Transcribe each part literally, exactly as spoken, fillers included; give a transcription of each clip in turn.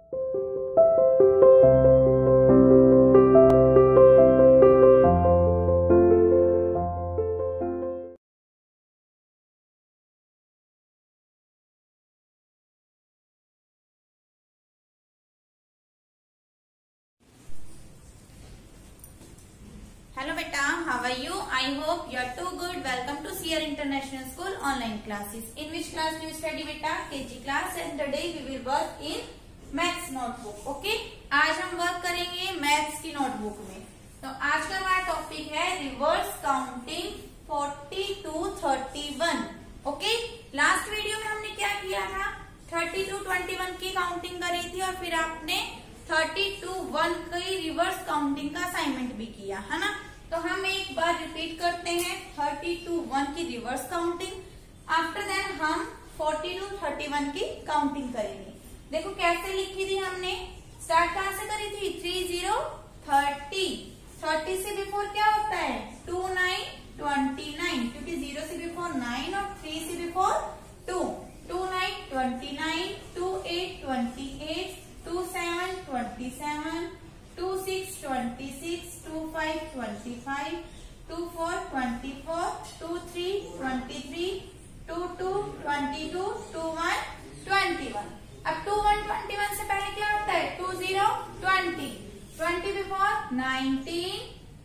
Hello beta, how are you? I hope you are too good. Welcome to Sierra International School online classes. In which class do you study beta? K G class, and today we will work in maths notebook. Okay? आज हम work करेंगे maths की notebook में। तो आज का हमारा topic है reverse counting forty to thirty one. Okay? Last video में हमने क्या किया था? थर्टी टू ट्वेंटी वन की काउंटिंग करी थी और फिर आपने थर्टी टू वन की रिवर्स काउंटिंग का असाइनमेंट भी किया है ना। तो हम एक बार रिपीट करते हैं थर्टी टू वन की रिवर्स काउंटिंग। आफ्टर देन हम फोर्टी टू थर्टी वन की काउंटिंग करेंगे। देखो कैसे लिखी थी हमने, स्टार्ट कहां से करी थी? Three zero thirty. थर्टी से बिफोर क्या होता है? टू नाइन ट्वेंटी नाइन, क्योंकि जीरो से बिफोर नाइन और थ्री से before two. Two nine twenty nine, two eight twenty eight, two seven twenty seven, two six twenty six, two five twenty five, two four twenty four, two three twenty three, two two twenty two, two one twenty one. अब two one twenty one से पहले क्या होता है? Two zero twenty, twenty before nineteen,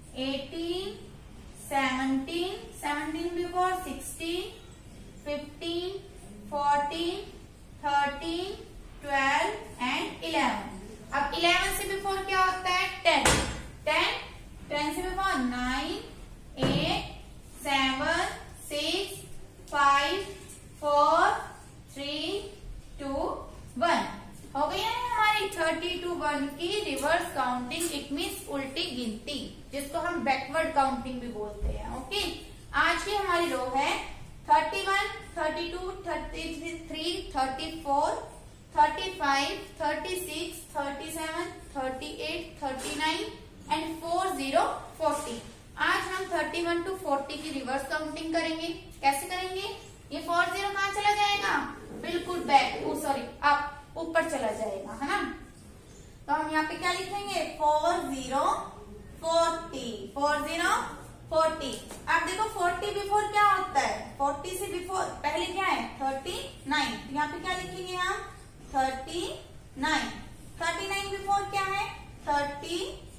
eighteen, seventeen, seventeen before sixteen, fifteen, fourteen, thirteen, twelve and eleven. अब eleven से before क्या होता है? टेन, टेन, टेन से before nine, eight, seven, six, five, four, three, two, one. हो गई है हमारी थर्टी टू वन की रिवर्स काउंटिंग। इट मीन्स उल्टी गिनती, जिसको हम बैकवर्ड काउंटिंग भी बोलते हैं। ओके, आज की हमारी रो है thirty one, thirty two, thirty three, thirty four, thirty five, thirty six, thirty seven, thirty eight, thirty nine and four zero forty. आज हम थर्टी वन टू फोर्टी की रिवर्स काउंटिंग करेंगे। कैसे करेंगे? ये फोर जीरो कहाँ चला जाएगा? बिल्कुल बैक, ओ सॉरी अप, ऊपर चला जाएगा, है ना। तो हम यहाँ पे क्या लिखेंगे? Four zero forty, four zero forty. अब देखो फोर्टी बिफोर क्या होता है? फोर्टी से बिफोर पहले क्या है? Thirty nine. तो यहाँ पे क्या लिखेंगे हम? Thirty nine. Thirty nine before क्या है? Thirty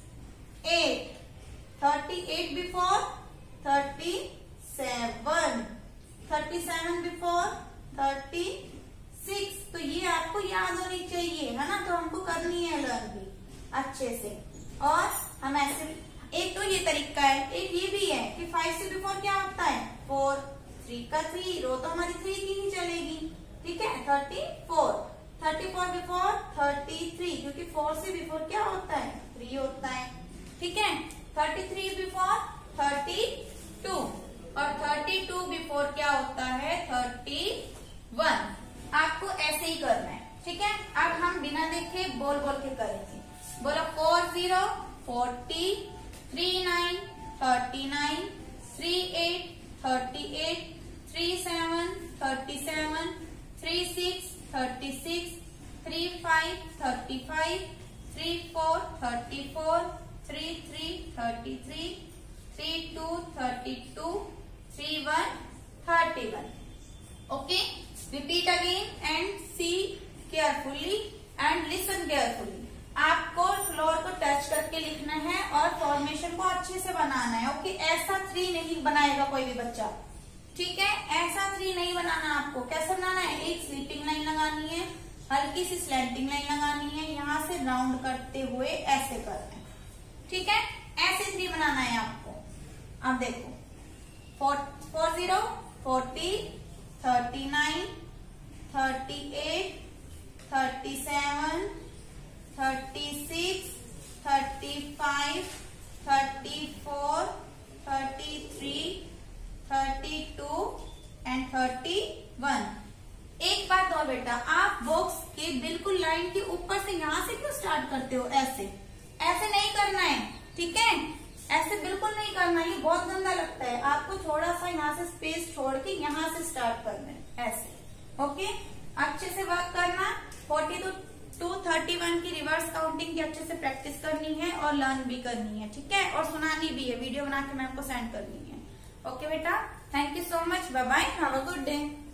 eight. Thirty eight before thirty seven. Thirty seven before thirty six. तो ये आपको याद होनी चाहिए, है ना। तो हमको करनी है लर्न भी अच्छे से। और हम ऐसे, एक तो ये तरीका है, एक ये भी है कि फाइव से बिफोर क्या होता है? फोर। थ्री का थ्री, रो तो हमारी थ्री की ही चलेगी। ठीक है, thirty four. Thirty four before thirty three, क्योंकि फोर से बिफोर क्या होता है? थ्री होता है। ठीक है, thirty three before thirty two, और थर्टी टू बिफोर क्या होता है? Thirty one. आपको ऐसे ही करना है। ठीक है, अब हम बिना देखे बोल बोल के करेंगे। बोलो four zero forty, three nine thirty nine, three eight thirty eight, three seven thirty seven, three six thirty six, three five thirty five, three four thirty four, three three thirty three, three two thirty two, three one thirty one. Okay, repeat again and see carefully and listen carefully. आपको floor को touch करके लिखना है और formation को अच्छे से बनाना है। ओके, ऐसा थ्री नहीं बनाएगा कोई भी बच्चा। ठीक है, ऐसा थ्री नहीं बनाना आपको। कैसे बनाना है? एक स्लीपिंग लाइन लगानी है, हल्की सी स्लैंटिंग लाइन लगानी है, यहाँ से राउंड करते हुए ऐसे करना है। ठीक है, ऐसे थ्री बनाना है आपको। अब देखो four four zero forty, thirty nine, thirty eight, thirty seven, thirty six, thirty five, thirty four, thirty three, thirty two and thirty one. एक बात और बेटा, आप बॉक्स के बिल्कुल लाइन के ऊपर से यहाँ से क्यों स्टार्ट करते हो? ऐसे ऐसे नहीं करना है। ठीक है, ऐसे बिल्कुल नहीं करना, ये बहुत गंदा लगता है। आपको थोड़ा सा यहाँ से स्पेस छोड़ के यहाँ से स्टार्ट करना है, ऐसे। ओके, अच्छे से वर्क करना। Forty two to thirty one की रिवर्स काउंटिंग की अच्छे से प्रैक्टिस करनी है और लर्न भी करनी है, ठीक है, और सुनानी भी है, वीडियो बना के मैम को सेंड करनी है। ओके बेटा, thank you so much, bye bye, have a good day.